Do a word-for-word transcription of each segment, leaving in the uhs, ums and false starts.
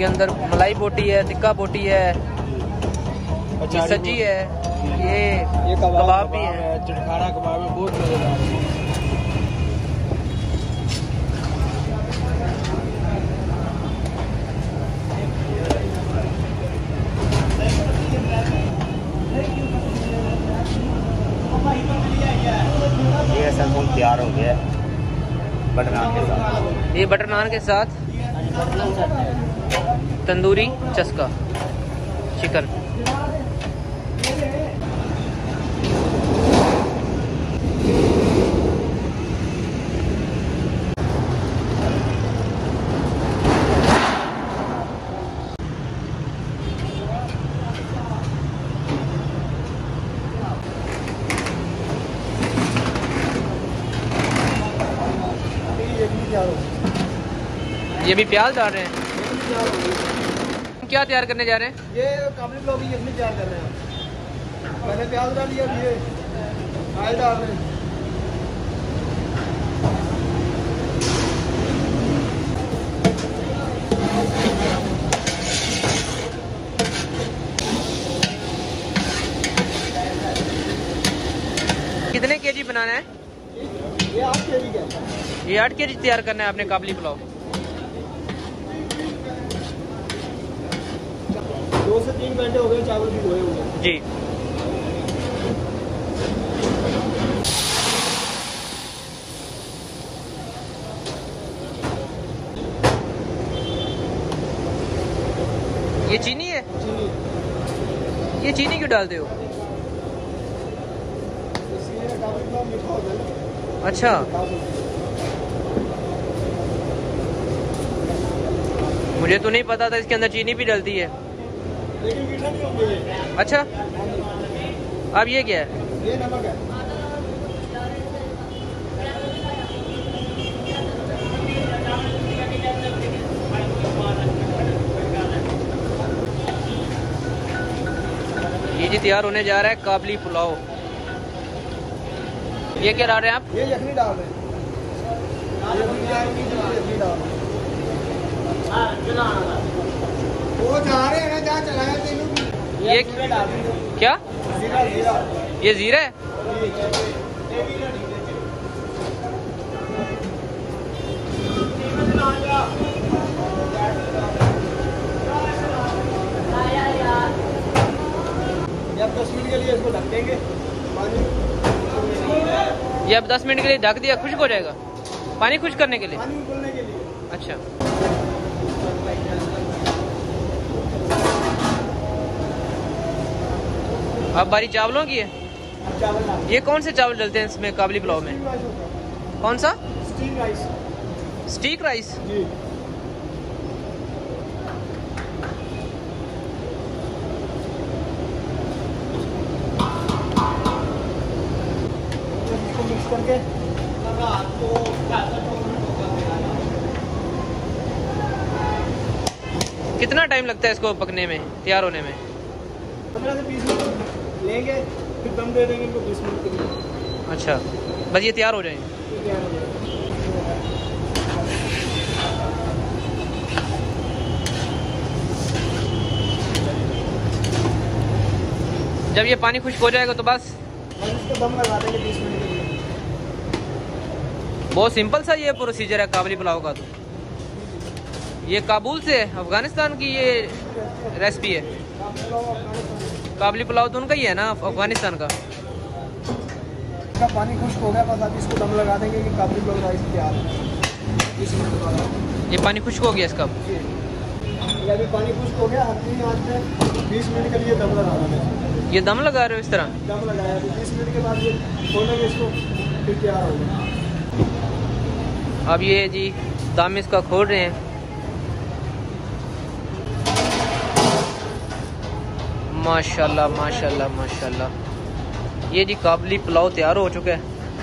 इसके अंदर मलाई बोटी है, टिक्का बोटी है, ये सब्जी है, ये ये कबाब भी है, चटखारा कबाब है, बहुत मजेदार है। ये सलमून तैयार हो गया बटर नान के साथ। ये बटर नान के साथ तंदूरी चस्का चिकन। ये भी प्याज डाल रहे हैं। क्या तैयार करने जा रहे हैं? ये काबली पुलाव की यखनी तैयार कर रहे हैं। मैंने प्याज डाल लिया, ये आयल डाल रहे हैं। कितने केजी बनाना है? ये आठ केजी का। ये आठ केजी तैयार करना है आपने काबली पुलाव। दो से तीन घंटे हो गए चावल भी धोए हुए जी। ये चीनी है? चीनी। ये चीनी क्यों डालते हो? इसलिए काबली पुलाव मीठा हो जाए। अच्छा, मुझे तो नहीं पता था इसके अंदर चीनी भी डलती है। लेकिन मीठा नहीं होंगे ये। अच्छा, अब ये क्या है? ये नमक है। ये जी तैयार होने जा रहा है काबली पुलाव। ये क्या डाल रहे हैं आप? ये यखनी डाल रहे हैं। यखनी डाल रहे हैं। यखनी डाल रहे हैं। वो जा रहे हैं ना, जहाँ चलाया तेलू। ये क्या? जीरा जीरा। ये जीरा है? ये अब दस मिनट के लिए इसको ढक देंगे। पानी ये अब दस मिनट के लिए ढक दिया, खुश्क हो जाएगा। पानी खुश्क करने के लिए? पानी उबलने के लिए। अच्छा, अब बारी चावलों की है। चावल डाल। ये कौन से चावल डलते हैं इसमें काबली पुलाव में? कौन सा? Steam rice. Steak rice? जी। इसको मिक्स करके कितना टाइम लगता है इसको पकने में, तैयार होने में? पंद्रह से बीस मिनट लेंगे, फिर दम दे देंगे इनको बीस मिनट के लिए। अच्छा, बस ये तैयार हो जाएंगे। तैयार हो जाएगा। जब ये पानी खुश्क हो जाएगा तो बस हम इसको दम लगा देंगे बीस मिनट के लिए। बहुत सिंपल सा ये प्रोसीजर है काबली पुलाव का। तो ये काबुल से है, अफगानिस्तान की ये रेसिपी है। काबली पुलाव तो उनका ही है ना, अफगानिस्तान का। इसका पानी खुश्क हो गया, बस आप इसको दम लगा देंगे कि काबली पुलाव राइस तैयार है। बीस मिनट बाद ये पानी खुश्क हो गया इसका? ये अभी पानी खुश्क हो गया, हल्की आंच पे बीस मिनट के लिए दम लगा देंगे। ये दम लगा रहे हो इस तरह? दम लगाया, बीस मिनट के बाद ये खोलेंगे इसको, फिर तैयार होगा। अब ये जी दम इसका खोल रहे हैं। माशाल्लाह माशाल्लाह माशाल्लाह, ये जी काबली पुलाव तैयार हो चुका है।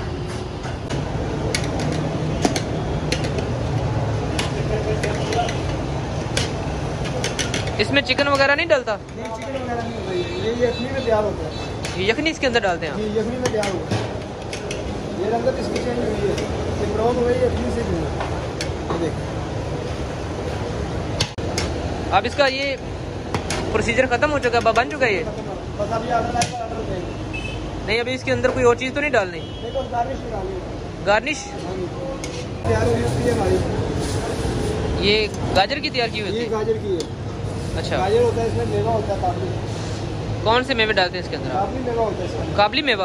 इसमें चिकन वगैरह नहीं डलता? नहीं, चिकन वगैरह नहीं होता, ये यखनी में तैयार होता है। ये यखनी इसके अंदर डालते हैं आप? ये यखनी में तैयार होता है। ये रंगत इसकी चेंज हुई है, ये ब्राउन हुई है यखनी से भी। ये देख, अब इसका ये प्रोसीजर खत्म हो चुका है, बन चुका है ये? बस अभी ऑर्डर आएगा, ऑर्डर देंगे। नहीं, अभी इसके अंदर कोई और चीज़ तो नहीं डालनी? नहीं तो गार्निश निकालिए। गार्निश तैयार हुई होती है हमारी। ये गाजर की तैयार की हुई ये होती है? गाजर की है। अच्छा, गाजर होता है, इसमें मेवा होता है काबली। कौन से मेवे डालते हैं इसके अंदर? काबली मेवा होता है इसमें। काबली मेवा।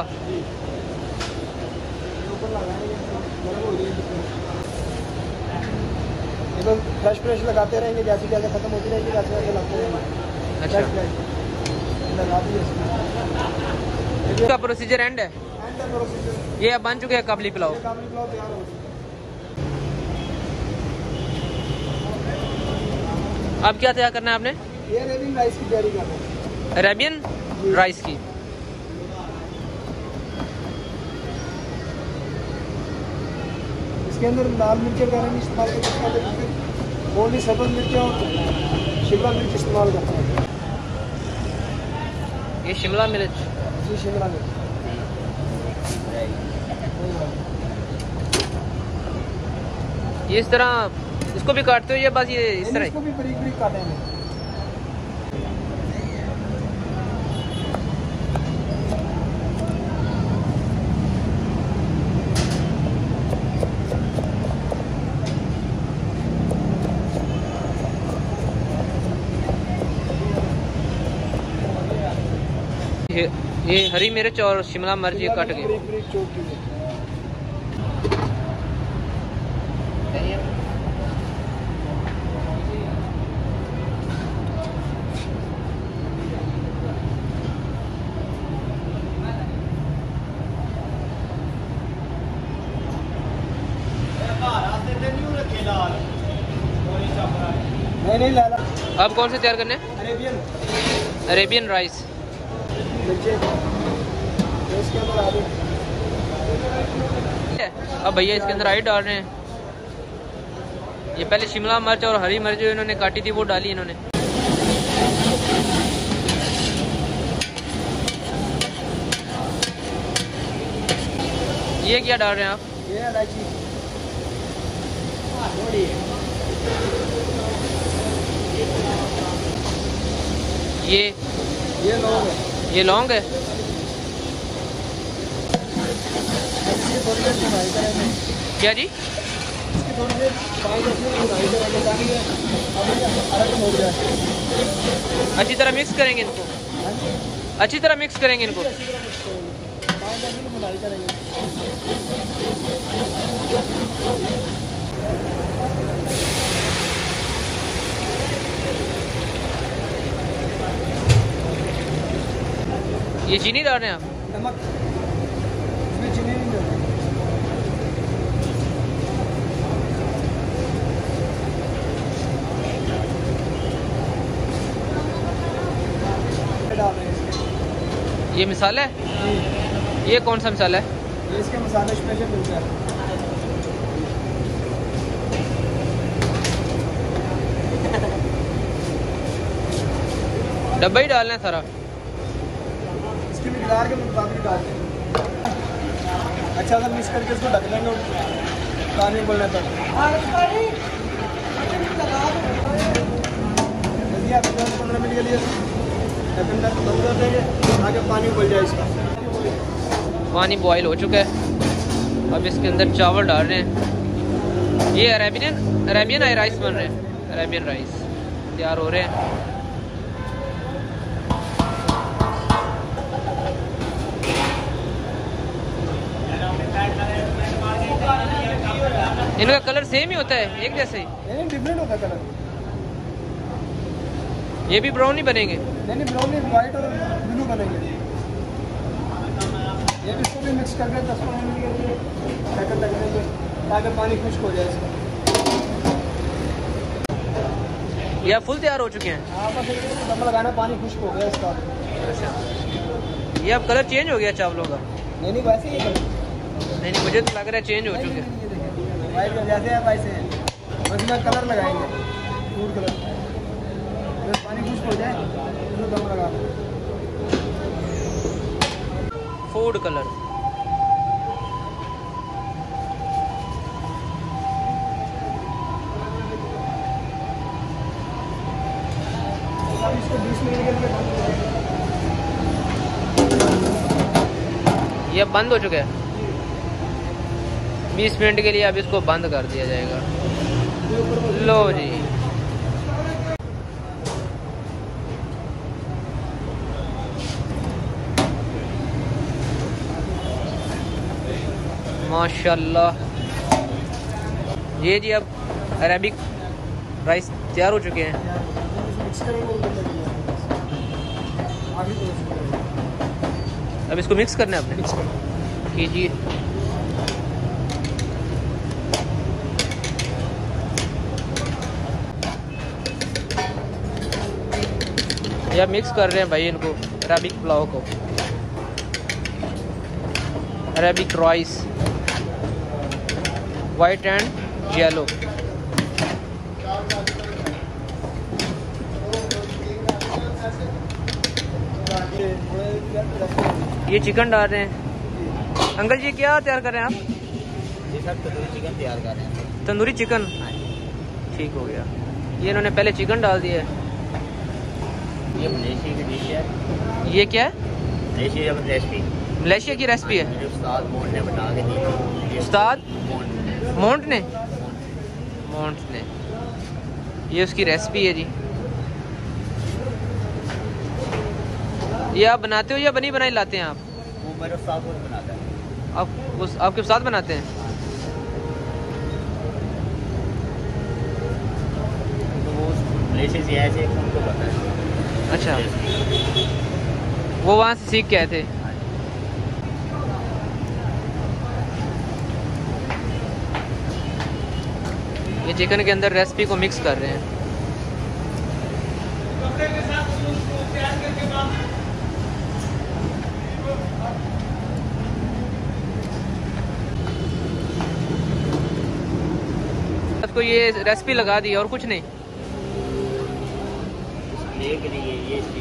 ऊपर लगाएंगे, गर्म हो रही है। एकदम फ्रेश फ्रेश लगाते रहेंगे, जैसे जैसे खत्म होती रहेगी वैसे वैसे लगाते रहेंगे। अच्छा, लगा दिए इसमें। इसका प्रोसीजर एंड है? एंड है प्रोसीजर। ये अब बन चुके हैं काबली पुलाव। ये काबली पुलाव तैयार हो गया। अब क्या तैयार करना है आपने? ये अरेबियन राइस की तैयारी कर रहे हैं। अरेबियन राइस की। इसके अंदर लाल मिर्च वगैरह नहीं इस्तेमाल करते हैं, ओनली सब्ज मिर्च और शिमला मिर्च इस्तेमाल करते हैं। ये शिमला मिर्च। जी, शिमला मिर्च। ये इस तरह इसको भी काटते हो या बस ये इस तरह? इसको भी बारीक बारीक काटेंगे। ये, ये हरी मिर्च और शिमला मिर्च ये कट गए। बारीक बारीक चॉप कीजिए। नहीं नहीं लाला। अब कौन से तैयार करने हैं? Arabian Arabian rice. मिर्चें तो इसके अंदर आ गई। अब भैया इसके अंदर आई डाल रहे हैं। ये पहले शिमला मिर्च और हरी मिर्च जो इन्होंने काटी थी वो डाली इन्होंने। ये क्या डाल रहे हैं आप? ये इलायची। ये ये लौंग है। ये लौंग है। इसकी थोड़ी देर भुनाई करेंगे। क्या जी? इसकी थोड़ी देर पाँच दस मिनट भुनाई करेंगे ताकि ये अलग हो जाए। अच्छी तरह मिक्स करेंगे इनको। अच्छी तरह मिक्स करेंगे इनको। पाँच दस मिनट भुनाई करेंगे। ये चीनी डाल रहे हैं आप? नमक इसमें चीनी नहीं डालते। डाल रहे हैं इसके। ये मसाला है? ये कौन सा मसाला है? ये इसके मसाले स्पेशल मिलता है। डब्बा ही डालना है सारा? इसकी मिकदार के मुताबिक डालते हैं। अच्छा सा मिक्स करके इसको ढक लेंगे पानी उबलने तक। जल्दी आप दस पंद्रह मिनट के लिए ढक्कन ढक बंद कर देंगे ताकि पानी उबल जाए इसका। पानी बॉईल हो चुका है। अब इसके अंदर चावल डाल रहे हैं। ये अरेबियन अरेबियन राइस बन रहे हैं। अरेबियन राइस तैयार हो रहे हैं। इनका कलर सेम ही होता है, एक जैसे ही? नहीं, डिफरेंट होता है कलर। ये भी ब्राउन ही बनेंगे? नहीं नहीं, ब्राउन नहीं, वाइट और ब्लू बनेंगे। ये भी इसको भी मिक्स करके दस पंद्रह मिनट के लिए ढक्कन ढक देंगे ताकि पानी खुश्क हो जाए इसका। या फुल तैयार हो चुके हैं? हाँ, बस एक दम लगाना, पानी खुश्क हो गया इसका। अच्छा, ये अब कलर चेंज हो गया चावलों का? नहीं नहीं, वैसे ही है। नहीं नहीं, मुझे तो लग रहा है चेंज हो चुके हैं। वाइट जैसे है वैसे है, बस इसमें कलर लगाएंगे, फूड कलर। जब पानी खुश्क हो जाए तो दम लगा दो। Food colour. अब इसको बीस मिनट के लिए बंद कर दें। ये अब बंद हो चुका है। बीस मिनट के लिए अब इसको बंद कर दिया जाएगा। लो जी, माशाल्लाह। ये जी अब अरेबिक राइस तैयार हो चुके हैं। अब इसको मिक्स करना है आपने, कीजिए। ये मिक्स कर रहे हैं भाई इनको, अरेबिक पुलाव को, Arabic rice white and yellow. ये चिकन डाल रहे हैं। अंकल जी क्या तैयार कर रहे हैं आप? ये सब तंदूरी चिकन तैयार कर रहे हैं। तंदूरी चिकन, ठीक हो गया। ये इन्होंने पहले चिकन डाल दिया है। ये मलेशिया की डिश है। ये क्या है? मलेशिया की रेसिपी, मलेशिया की रेसिपी है। मेरे उस्ताद मोहन ने बना के दी। उस्ताद मोहन मोंट ने मोंट ने ये उसकी रेसिपी है जी। ये आप बनाते हो या बनी बनाई लाते हैं आप? वो मेरे उस्ताद खुद बनाता है। आप उस आपके उस्ताद बनाते हैं? तो वो मलेशिया से ऐसे उनको पता है। अच्छा, वो वहाँ से सीख के आए थे। ये चिकन के अंदर रेसिपी को मिक्स कर रहे हैं। इसको ये रेसिपी लगा दी और कुछ नहीं। ये के लिए ये चीज़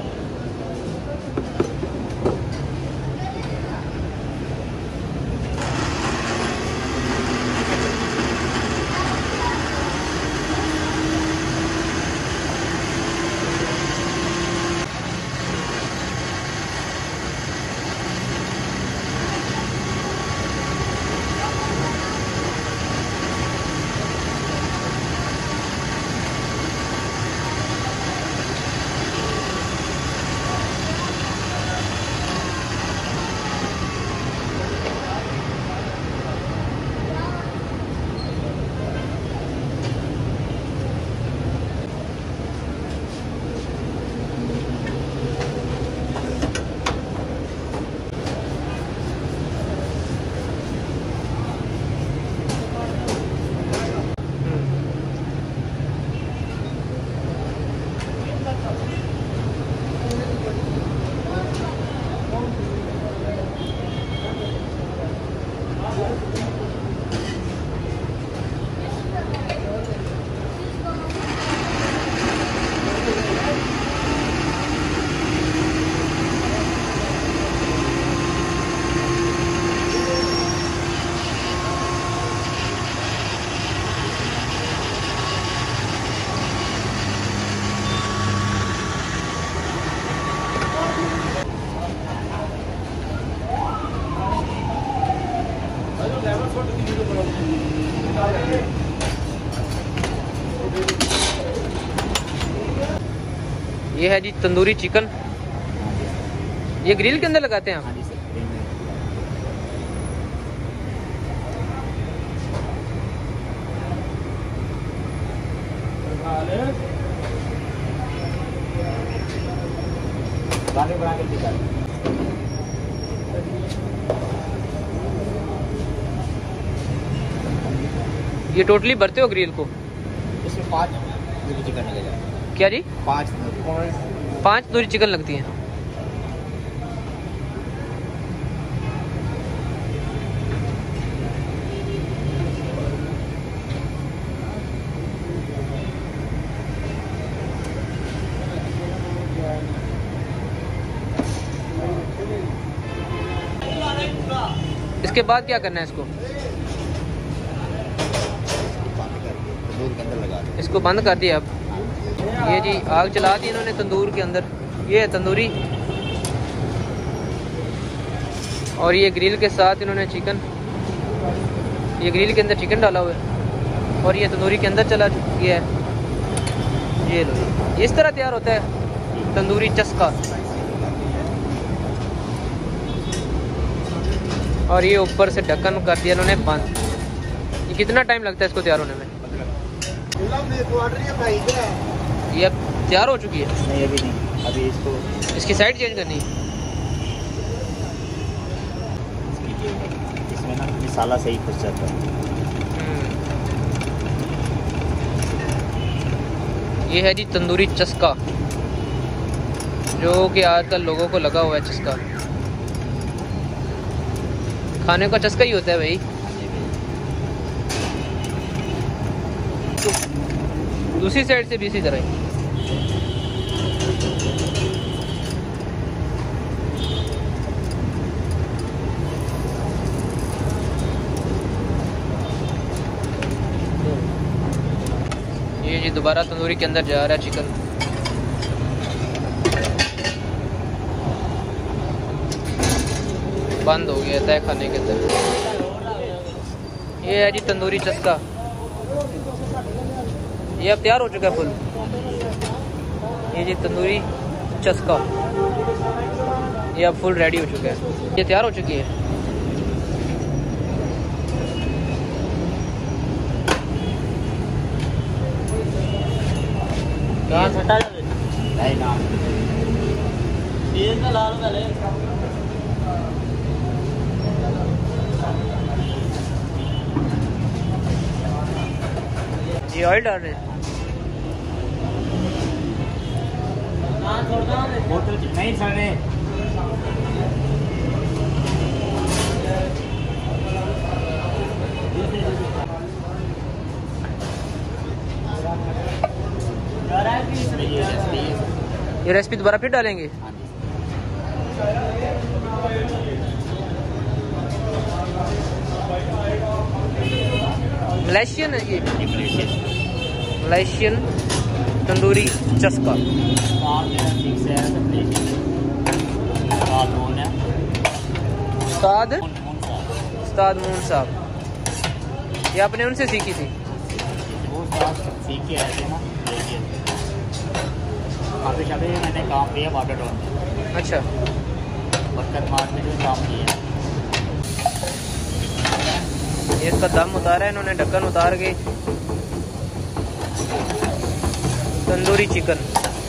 ये है जी तंदूरी चिकन। ये ग्रिल के अंदर लगाते हैं आप? हाँ जी सर। बना बना के दिखा। ये टोटली भरते हो ग्रिल को? इसमें पाँच तंदूरी चिकन लगे जाए। क्या जी? पाँच पाँच तंदूरी चिकन लगती हैं। इसके बाद क्या करना है इसको? बंद करके दूध के अंदर लगा दो। इसको बंद कर दिया अब। ये जी आग चला दी इन्होंने तंदूर के अंदर। ये है तंदूरी और ये ग्रिल के साथ इन्होंने चिकन, ये ग्रिल के अंदर चिकन डाला हुआ है और ये तंदूरी के अंदर चला गया है। ये लो, इस तरह तैयार होता है तंदूरी चस्का। और ये ऊपर से ढक्कन कर दिया इन्होंने बंद। ये कितना टाइम लगता है इसको तैयार होने में? ये अब तैयार हो चुकी है? नहीं अभी नहीं, अभी इसको इसकी साइड चेंज करनी है। इसमें ना मसाला सही घुस जाता है। ये है जी तंदूरी चस्का, जो कि आजकल लोगों को लगा हुआ है चस्का। खाने का चस्का ही होता है भाई। दूसरी साइड से भी इसी तरह ही। ये जी दोबारा तंदूरी के अंदर जा रहा है चिकन। बंद हो गया था खाने के अंदर। ये है जी तंदूरी चस्का। ये अब तैयार हो चुका है फुल। ये जी तंदूरी चस्का, ये अब फुल रेडी हो चुका है। ये तैयार हो चुकी है। नहीं ना लाल वाले ये ऑयल डाल रहे हैं। बोतल नहीं सर रहे। ये रेसिपी दोबारा फिर डालेंगे। मलेशियन है ये, मलेशियन तंदूरी चस्का। उस्ताद उस्ताद मून साहब, ये आपने उनसे सीखी थी? वो सीख के आए थे ना, काफ़ी शादी में मैंने काम किया वाटर टॉन। अच्छा, बर्तन मार में जो काम किया। ये इसका दम उतारा है इन्होंने, ढक्कन उतार के। तंदूरी चिकन।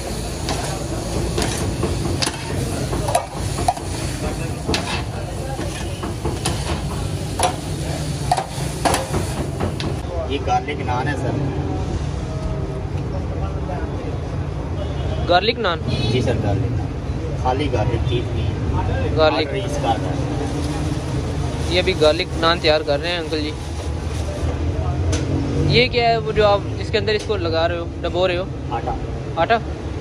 ये गार्लिक नान है सर। गार्लिक नान? जी सर गार्लिक नान, खाली गार्लिक चीज नहीं, गार्लिक इसका है। ये अभी गार्लिक नान तैयार कर रहे हैं अंकल जी। ये क्या है वो जो आप इसके अंदर इसको लगा रहे हो, डबो रहे हो? आटा। आटा?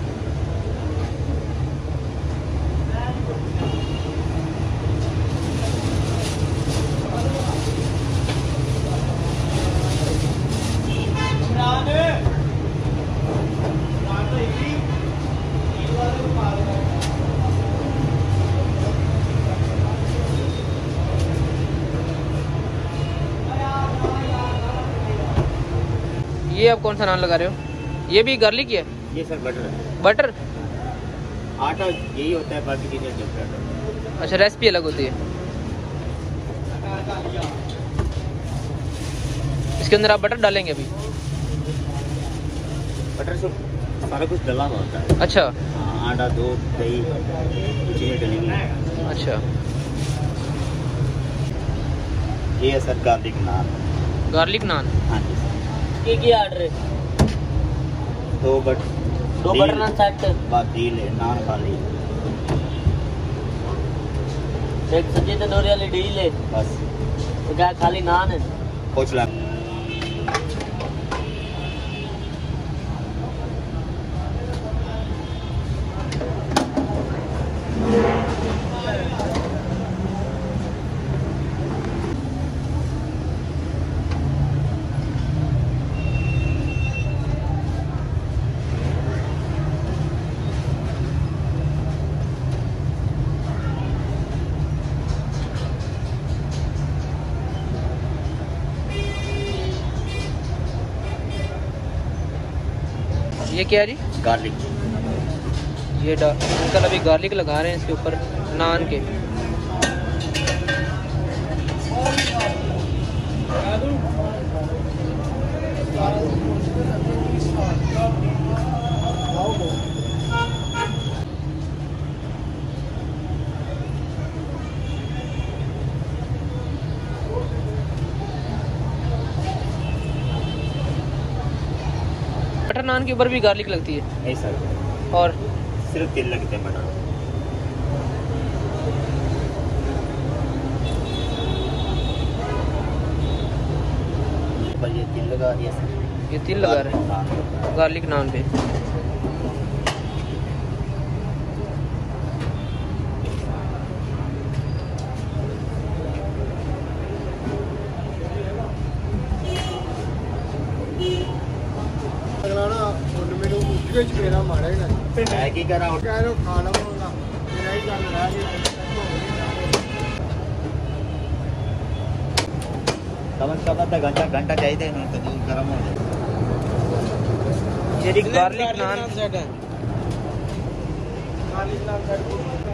ये आप कौन सा नान लगा रहे हो? ये भी गार्लिक ही है? ये सर बटर है। बटर? आटा यही होता है, बाकी चीज़ें डिफरेंट। अच्छा, रेसिपी अलग होती है। इसके अंदर आप बटर डालेंगे अभी? बटर से सारा कुछ डला हुआ होता है। अच्छा, आटा, दूध, दही, चीज़ें डलेंगी। अच्छा। ये है sir garlic naan. Garlic naan? हाँ जी सर। की की ऑर्डर दो बट दो बटर नान सेट, बात डील है, नान खाली एक सब्जी तंदूरी वाली डील है बस। तो क्या खाली नान है? पूछ ला। क्या है जी? गार्लिक। ये अंकल अभी गार्लिक लगा रहे हैं इसके ऊपर नान के। बटर नान के ऊपर भी गार्लिक लगती है? नहीं सर, और सिर्फ तिल लगते हैं बटर। पर ये तिल लगा दिया सर। ये तिल लगा रहे हैं गार्लिक नान पे। मेरा माड़ा ही नहीं मैं की करा कह रहे हो खाना होगा मेरा ही काम रहा कम से कम आधा घंटा घंटा चाहिए नहीं तो दूध गर्म हो जाए। ये गार्लिक नान सेट है। गार्लिक नान सेट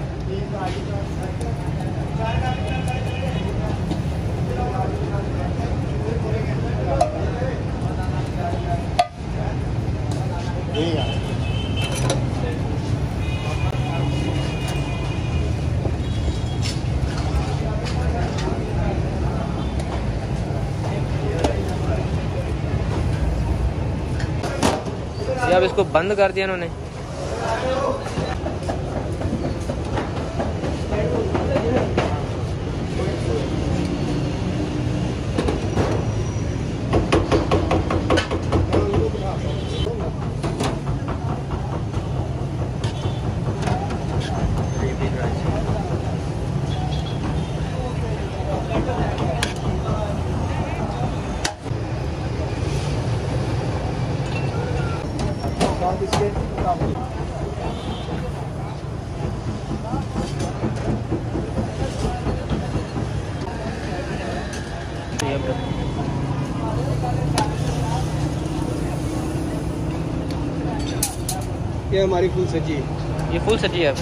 अब इसको बंद कर दिया इन्होंने। ये हमारी फुल सब्जी है। ये फुल सब्जी है।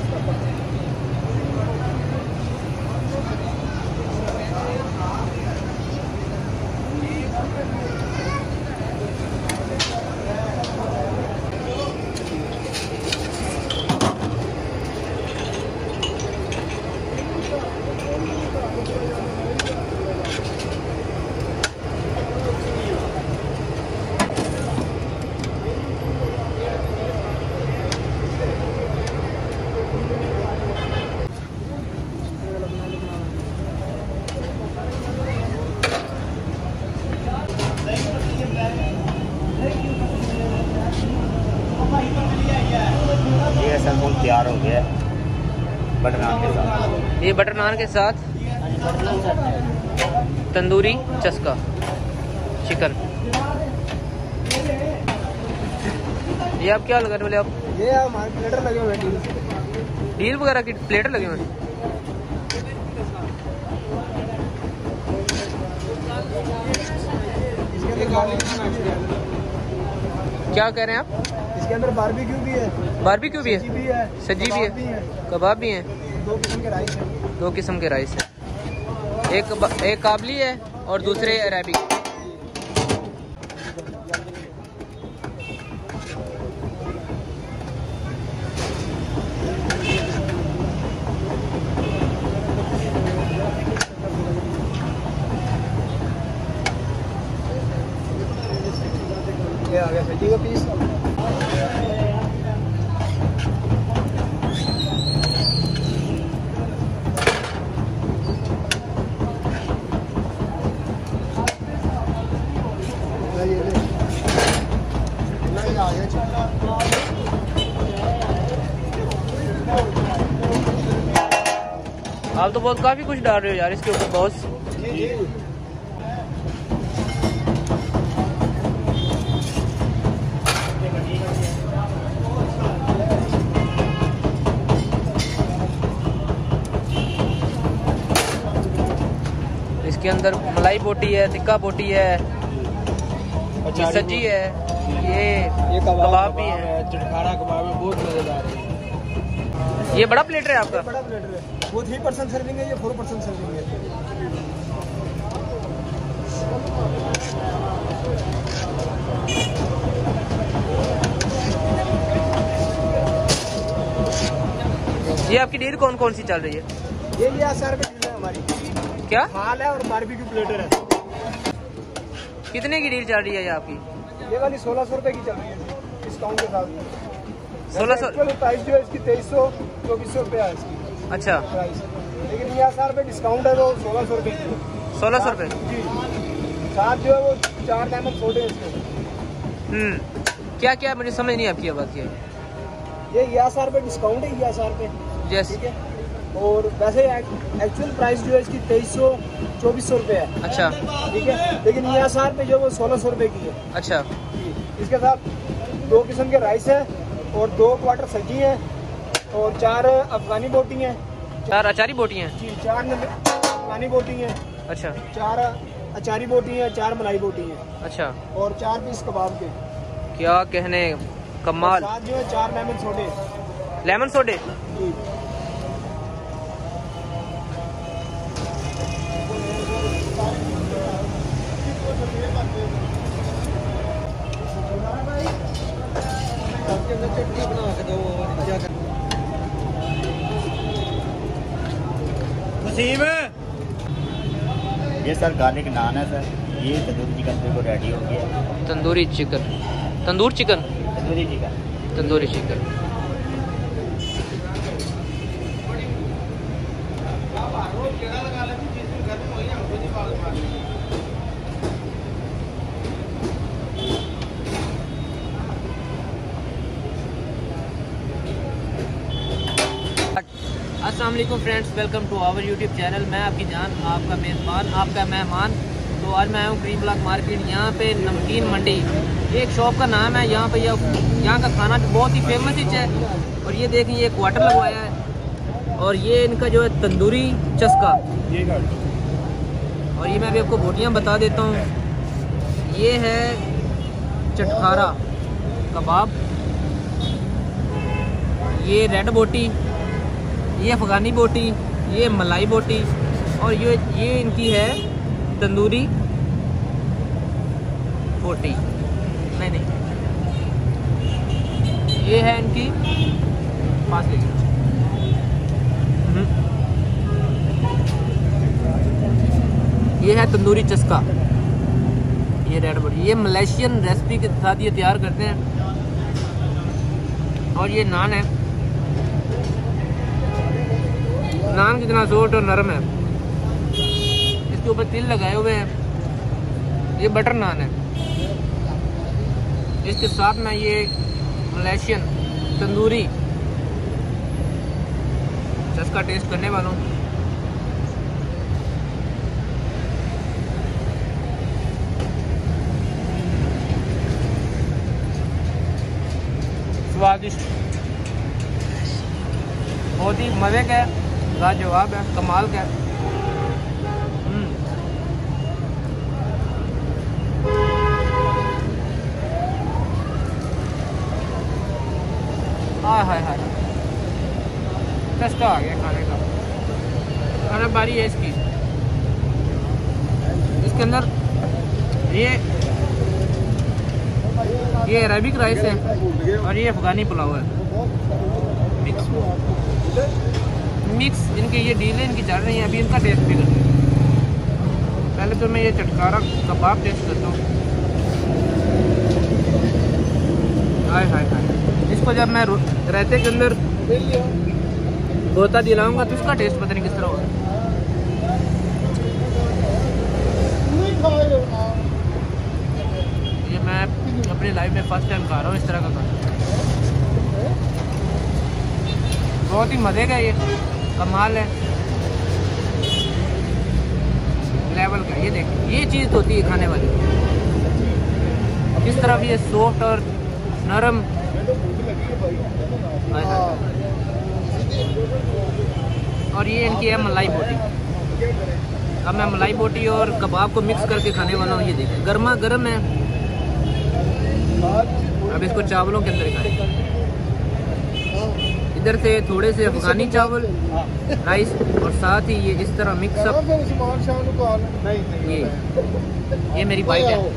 ये सर फुल तैयार हो गया बटर नान के साथ। ये बटर नान के साथ तंदूरी चस्का चिकन। ये आप क्या लगाने वाले? आप ये हमारे प्लेटर लगे हुए हैं, डील वगैरह की प्लेटर लगे हुए हैं। इसके अंदर गार्लिक क्या कह रहे हैं आप? इसके अंदर बारबेक्यू भी है, बारबेक्यू भी सब्जी है, भी है, सब्जी भी कबाब है, कबाब भी हैं। दो किस्म के राइस हैं। दो किस्म के राइस है, एक एक काबली है और दूसरे अरेबिक। ये आ गया सब्जी का पीस। आप तो बहुत काफी कुछ डाल रहे हो यार इसके ऊपर बॉस। इसके अंदर मलाई बोटी है, टिक्का बोटी है, सब्जी है, ये ये कबाब भी है, चटखारा कबाब है, बहुत मजेदार है। ये बड़ा प्लेटर है आपका? बड़ा प्लेटर है, वो थ्री परसेंट सर्विंग है, ये फोर परसेंट सर्विंग है। ये आपकी डील कौन कौन सी चल रही है? ये ये आसार पे डील है हमारी। क्या माल है और बारबेक्यू प्लेटर है। कितने की डील चल रही है ये आपकी? ये वाली सोलह सौ रुपए की चल रही है डिस्काउंट के साथ। सोलह सौ प्राइस जो है इसकी तेईस सौ चौबीस सौ रुपया है इसकी अच्छा, प्राइस, लेकिन ये आसार पे डिस्काउंट है तो सोलह सौ रुपये की। सोलह सौ रुपये जी, साथ जो है वो चार डायमंड छोटे हैं इसके। हम्म क्या क्या मुझे समझ नहीं आपकी आवाज़ की। ये ये आसार पे डिस्काउंट है, ये आसार पे यस, ठीक है। और वैसे एक्चुअल प्राइस जो है इसकी तेईस सौ चौबीस सौ रुपये है। अच्छा ठीक है, लेकिन ये आसार पे जो वो सोलह सौ रुपये की है। अच्छा, इसके साथ दो किस्म के राइस है और दो क्वार्टर सब्जी है और चार अफगानी बोटी हैं। चार अचारी बोटी हैं? जी, चार अफगानी बोटी हैं, अच्छा चार अचारी बोटी हैं, चार मलाई बोटी हैं अच्छा, और चार पीस कबाब के। क्या कहने, कमाल। साथ जो है चार लेमन सोडे। लेमन सोडे? जी, ये सर गार्लिक नान है सर। ये तंदूरी चिकन बिल्कुल रेडी हो गया। Tandoori chicken, tandoor chicken, tandoori chicken, tandoori chicken. अस्सलाम वालेकुम friends, welcome to our YouTube channel. मैं आपकी जान, आपका मेज़बान, आपका मेहमान। तो आज मैं हूँ ग्रीन ब्लॉक मार्केट, यहाँ पे नमकीन मंडी, एक शॉप का नाम है। यहाँ पे यहाँ का खाना बहुत ही फेमस ही है। और ये देखें, ये क्वार्टर लगवाया है और ये इनका जो है तंदूरी चस्का। और ये मैं अभी आपको बोटियाँ बता देता हूँ। ये है चटखारा कबाब, ये रेड बोटी, ये अफगानी बोटी, ये मलाई बोटी और ये ये इनकी है तंदूरी बोटी। नहीं नहीं ये है इनकी पास लेके। ये है तंदूरी चस्का, ये रेड बोटी। ये मलेशियन रेसिपी के साथ ये तैयार करते हैं। और ये नान है, नान कितना सॉफ्ट और नरम है। इसके ऊपर तिल लगाए हुए हैं। ये बटर नान है। इसके साथ मैं ये मलेशियन तंदूरी चस्का टेस्ट करने वाला हूँ। स्वादिष्ट, बहुत ही मज़े का है, लाजवाब है, कमाल का है। हाय हाय हाय, सस्ता आ गया खाने का। खाना बारी है इसकी। इसके अंदर ये ये अरेबिक राइस है और ये अफगानी पुलाव है मिक्स मिक्स इनकी ये डील है, इनकी चल रही है। अभी इनका टेस्ट भी करते हैं। पहले तो मैं ये चटकारा कबाब टेस्ट करता हूँ। हाय हाय हाय, इसको जब मैं रायते के अंदर गोता दिलाऊंगा तो इसका टेस्ट पता नहीं किस तरह होगा। ये मैं अपनी लाइफ में फर्स्ट टाइम खा रहा हूँ इस तरह का खाना। बहुत ही मज़े का, ये कमाल है लेवल का। ये देखिए, ये चीज़ तो होती है खाने वाली। किस तरह ये सॉफ्ट और नरम। और ये इनकी है मलाई बोटी। अब मैं मलाई बोटी और कबाब को मिक्स करके खाने वाला हूँ। ये देखिए, गर्मा गर्म है। अब इसको चावलों के अंदर खाएं। इधर से थोड़े से अफगानी चावल, राइस और साथ ही ये इस तरह मिक्सअप। ये ये मेरी बाइट है।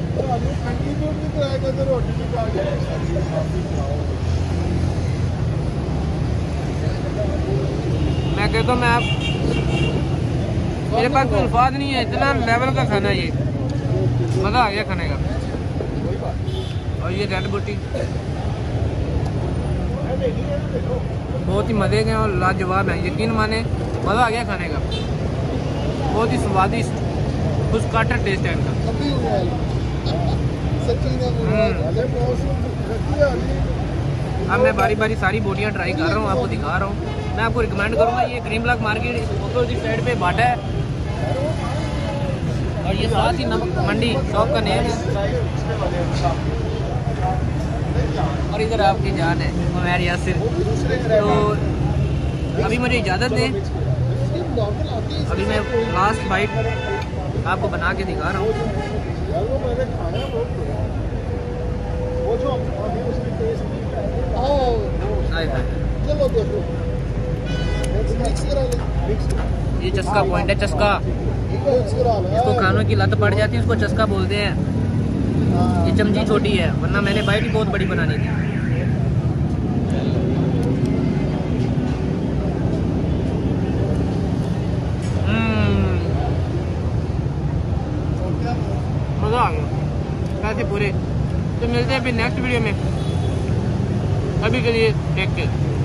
मैं कहता हूँ मैं आप मेरे पास कोई अल्फाज नहीं है, इतना लेवल का खाना है ये, मज़ा आ गया खाने का। और ये रेड बूटी बहुत ही मज़े के और लाजवाब है, यकीन माने मज़ा आ गया खाने का। बहुत ही स्वादिष्ट कुछ काटा टेस्ट है इनका। अब मैं बारी बारी सारी बोटियाँ ट्राई कर रहा हूँ, आपको दिखा रहा हूँ। मैं आपको रिकमेंड करूँगा, ये cream block market opposite side पे बाटा है और ये साथ ही नमक मंडी शॉप का नेम है। और इधर आपकी जान है उमैर यासिर। तो अभी मुझे इजाज़त दें, अभी मैं लास्ट बाइट आपको बना के दिखा रहा हूँ। ये चस्का पॉइंट है, चस्का। इसको खानों की लत पड़ जाती है, उसको चस्का बोलते हैं। ये चमची छोटी है, वरना मैंने बाइट ही बहुत बड़ी बनानी थी। मज़ा आ गया पैसे पूरे। तो मिलते हैं फिर नेक्स्ट वीडियो में, अभी के लिए टेक केयर।